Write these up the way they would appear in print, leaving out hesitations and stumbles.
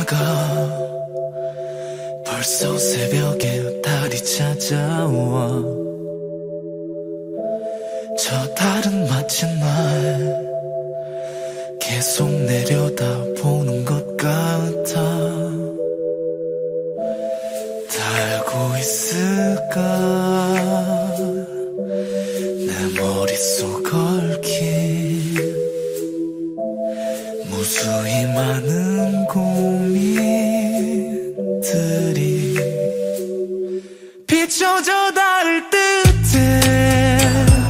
다가 벌써 새벽에 달이 찾아와. 저 달은 마치 날 계속 내려다보는 것 같아. 달고 있을까 내 머릿속 얽힌 무수히 많은 고민들이 비춰져 닿을 듯해.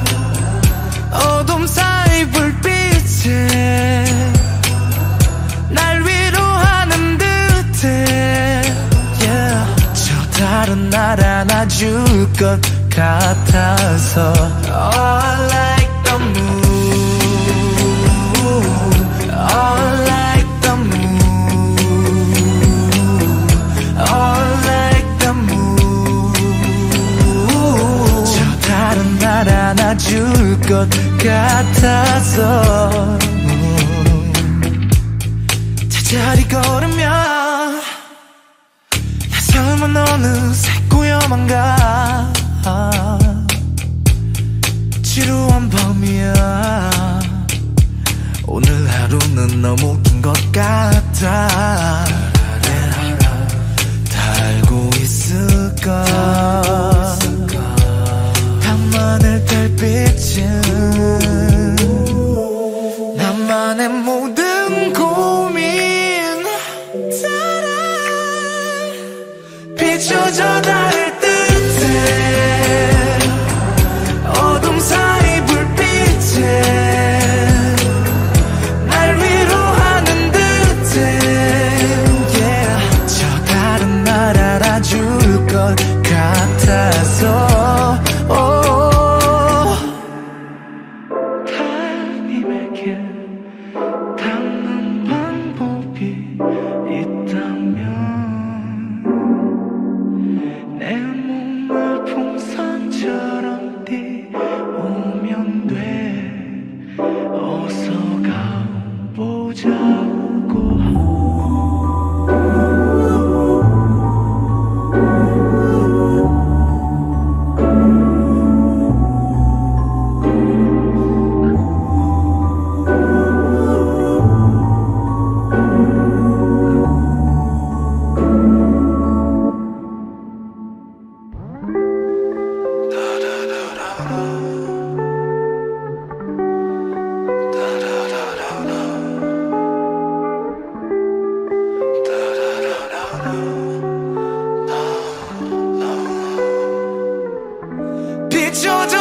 어둠 사이 불빛에 날 위로하는 듯해. yeah. 저 달은 날 안아줄 것 같아서. All like the moon, all like the moon, all like the moon. 저 달은 날 안아줄 것 같아서. 제자리 걸으면 내 삶은 어느새 꾸염한가. 지루한 밤이야. 오늘 하루는 너무 긴 것 같아. 달고 있을까 밤하늘 달빛은 나만의 모든 고민 따라 비춰져 닿을 듯해. 어둠 사이 불빛에 날 위로하는 듯해. yeah. 저 달은 날 알아줄 것 같아서. 타님에게 닿는 방법이 있다면 내 몸을 풍선처럼 띄우면 돼. 어서 가보자고. 비춰져